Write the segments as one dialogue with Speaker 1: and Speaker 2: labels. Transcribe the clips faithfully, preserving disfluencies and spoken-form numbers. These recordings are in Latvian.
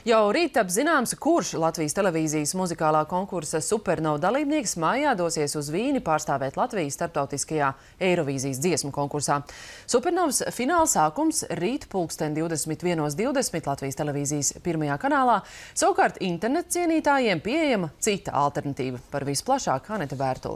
Speaker 1: Jau rīt taps zināms, kurš Latvijas televīzijas muzikālā konkursa Supernova dalībnieks mājā dosies uz Vīni pārstāvēt Latvijas starptautiskajā Eirovīzijas dziesmu konkursā. Supernovas fināla sākums rīt pulksten divdesmit vienos divdesmit Latvijas televīzijas pirmajā kanālā. Savukārt internetu cienītājiem pieejama cita alternatīva. Par visu plašāk Aneta Bērtule.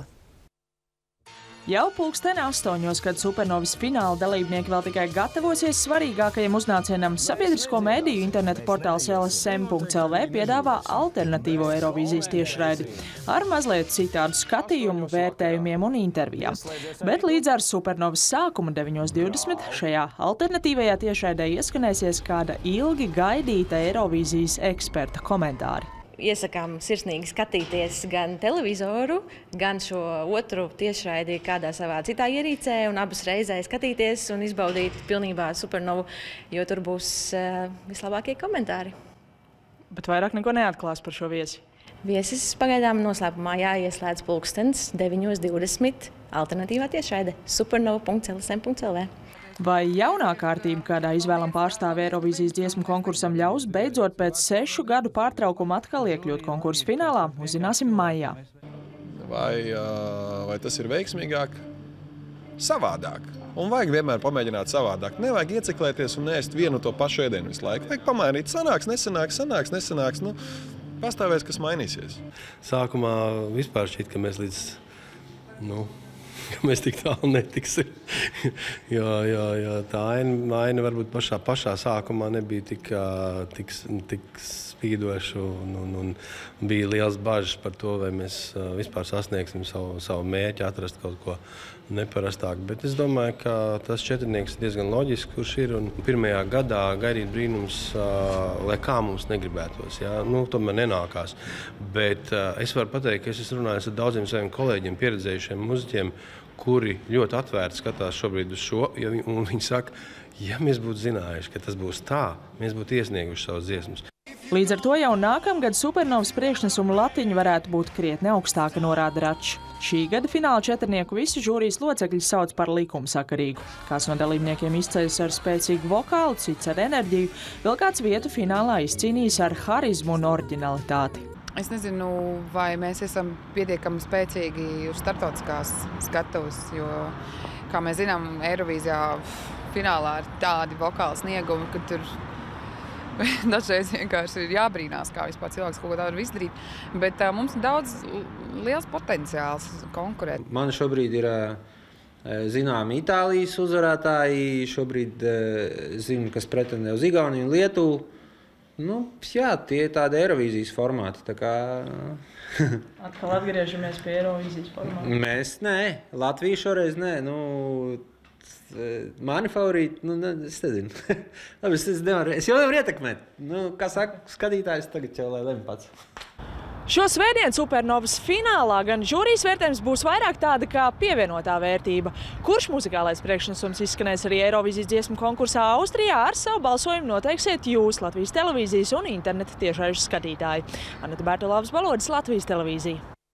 Speaker 2: Jau pulksten astoņos, kad Supernovas fināla dalībnieki vēl tikai gatavosies svarīgākajam uznācienam, sabiedrisko mediju interneta portāls L S M punkts L V piedāvā alternatīvo Eirovīzijas tiešraidi ar mazliet citādu skatījumu, vērtējumiem un intervijām. Bet līdz ar Supernovas sākumu deviņos divdesmit šajā alternatīvajā tiešraidē ieskanēsies kāda ilgi gaidīta Eirovīzijas eksperta komentāri.
Speaker 3: Iesakām sirsnīgi skatīties gan televizoru, gan šo otru tiešraidi kādā savā citā ierīcē un abas reizē skatīties un izbaudīt pilnībā Supernovu, jo tur būs uh, vislabākie komentāri.
Speaker 2: Bet vairāk neko neatklās par šo viesi?
Speaker 3: Viesis pagaidām noslēpumā jāieslēdz pulkstens deviņos divdesmit alternatīvā tiešraide supernova punkts L S M punkts L V.
Speaker 2: Vai jaunā kārtība, kādā izvēlam pārstāvi Eirovīzijas dziesmu konkursam, ļaus beidzot pēc sešu gadu pārtraukuma atkal iekļūt konkursu finālā? Uzzināsim maijā.
Speaker 4: Vai, vai tas ir veiksmīgāk? Savādāk. Un vajag vienmēr pamēģināt savādāk. Nevajag ieciklēties un neēst vienu to pašu ēdienu visu laiku. Vajag pamainīt. Sanāks, nesanāks, sanāks, nesanāks. Nu, pastāvēs, kas mainīsies.
Speaker 5: Sākumā vispār šķiet, ka mēs līdz... Nu, ka mēs tik tālu netiksim, jo, jo, jo tā aina, aina varbūt pašā, pašā sākumā nebija tik, tik, tik spīdoša un, un, un bija liels bažas par to, vai mēs vispār sasniegsim savu, savu mērķi, atrast kaut ko neparastāku. Bet es domāju, ka tas četrnieks ir diezgan loģisks, kurš ir, un pirmajā gadā gaidīt brīnums, lai kā mums negribētos, jā, nu, tomēr nenākās. Bet es varu pateikt, ka es esmu runājis ar daudziem saviem kolēģiem, pieredzējušiem muziķiem, kuri ļoti atvērti skatās šobrīd uz šo, un viņi saka, ja mēs būtu zinājuši, ka tas būs tā, mēs būtu iesnieguši savus dziesmas.
Speaker 2: Līdz ar to jau nākamgad Supernovas priekšnesumu latiņa varētu būt krietni augstāka, norāda Račs. Šī gada fināla četrnieku visi žūrijas locekļi sauc par likumsakarīgu. Kāds no dalībniekiem izceļas ar spēcīgu vokālu, cits ar enerģiju, vēl kāds vietu finālā izcīnījis ar harizmu un oriģinalitāti.
Speaker 6: Es nezinu, vai mēs esam pietiekami spēcīgi uz starptautiskās skatuves, jo, kā mēs zinām, Eirovīzijā finālā ir tādi vokāli sniegumi, ka tur dažreiz vienkārši ir jābrīnās, kā vispār cilvēks kaut ko tādu var izdarīt. Bet uh, mums ir daudz liels potenciāls konkurēt.
Speaker 7: Man šobrīd ir uh, zināmi Itālijas uzvarētāji, šobrīd uh, zinu, kas pretendē uz Igauniju un Lietuvu. Nu, jā, tie ir tādi Eirovīzijas formāti, tā kā...
Speaker 2: Atkal atgriežamies pie Eirovīzijas formāti.
Speaker 7: Mēs nē, Latvija šoreiz nē, nu... Mani favorīti, nu, ne, es nezinu. Labi, es, es, nevaru, es jau nevaru ietekmēt. Nu, kā saka, skatītājs tagad jau lai lem pats.
Speaker 2: Šo svētdienu Supernovas finālā gan žūrijas vērtējums būs vairāk tāda kā pievienotā vērtība. Kurš muzikālais priekšnesums izskanēs arī Eirovīzijas dziesmu konkursā Austrijā, ar savu balsojumu noteiksiet jūs, Latvijas televīzijas un interneta tiešraižu skatītāji. Aneta Bērtule, Latvijas Valodas, Latvijas televīzija.